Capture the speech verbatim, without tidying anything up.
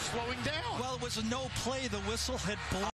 slowing down. Well, it was a no play. The whistle had blown.